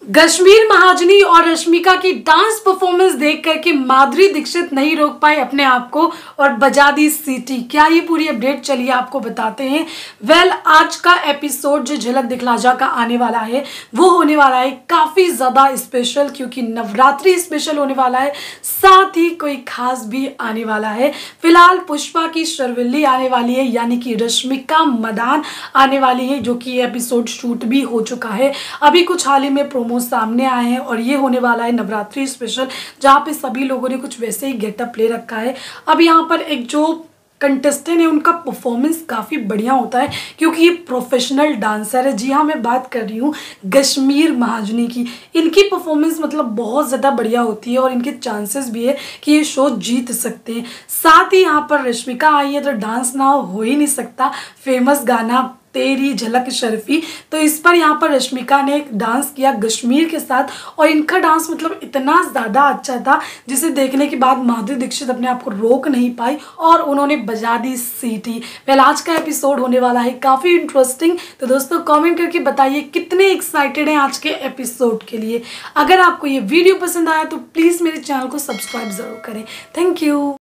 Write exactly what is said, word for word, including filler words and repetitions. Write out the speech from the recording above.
कश्मीर महाजनी और रश्मिका की डांस परफॉर्मेंस देख करके माधुरी दीक्षित नहीं रोक पाई अपने आप को और बजा दी सीटी। क्या ये पूरी अपडेट, चलिए आपको बताते हैं। वेल well, आज का एपिसोड जो झलक दिखलाजा का आने वाला है वो होने वाला है काफ़ी ज़्यादा स्पेशल, क्योंकि नवरात्रि स्पेशल होने वाला है, साथ ही कोई खास भी आने वाला है। फिलहाल पुष्पा की शर्विल्ली आने वाली है, यानी कि रश्मिका मदान आने वाली है, जो कि एपिसोड शूट भी हो चुका है। अभी कुछ हाल ही में प्रोमो सामने आए हैं और ये होने वाला है नवरात्रि स्पेशल, जहाँ पे सभी लोगों ने कुछ वैसे ही गेटअप ले रखा है। अब यहाँ पर एक जो कंटेस्टेंट है उनका परफॉर्मेंस काफ़ी बढ़िया होता है, क्योंकि ये प्रोफेशनल डांसर है। जी हाँ, मैं बात कर रही हूँ कश्मीर महाजनी की। इनकी परफॉर्मेंस मतलब बहुत ज़्यादा बढ़िया होती है और इनके चांसेस भी है कि ये शो जीत सकते हैं। साथ ही यहाँ पर रश्मिका आई है तो डांस ना हो ही नहीं सकता। फेमस गाना तेरी झलक शर्फी, तो इस पर यहाँ पर रश्मिका ने एक डांस किया कश्मीर के साथ और इनका डांस मतलब इतना ज़्यादा अच्छा था जिसे देखने के बाद माधुरी दीक्षित अपने आप को रोक नहीं पाई और उन्होंने बजा दी सीटी। पहले आज का एपिसोड होने वाला है काफ़ी इंटरेस्टिंग, तो दोस्तों कमेंट करके बताइए कितने एक्साइटेड हैं आज के एपिसोड के लिए। अगर आपको ये वीडियो पसंद आया तो प्लीज़ मेरे चैनल को सब्सक्राइब ज़रूर करें। Thank you.